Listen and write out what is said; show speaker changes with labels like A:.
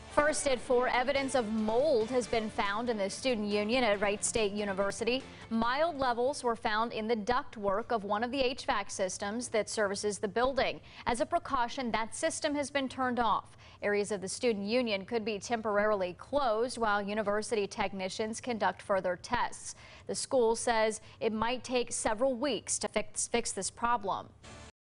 A: First at 4, evidence of mold has been found in the student union at Wright State University. Mild levels were found in the ductwork of one of the HVAC systems that services the building. As a precaution, that system has been turned off. Areas of the student union could be temporarily closed while university technicians conduct further tests. The school says it might take several weeks to fix this problem.